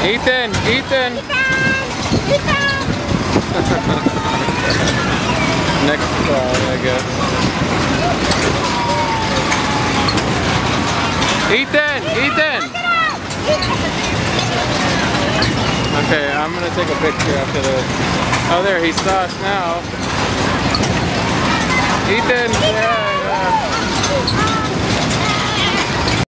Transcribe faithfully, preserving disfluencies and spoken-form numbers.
Ethan, Ethan. Ethan. Next call, I guess. Ethan, Ethan. Okay, I'm gonna take a picture after this. Oh, there, he saw us now. Ethan, yeah, yeah.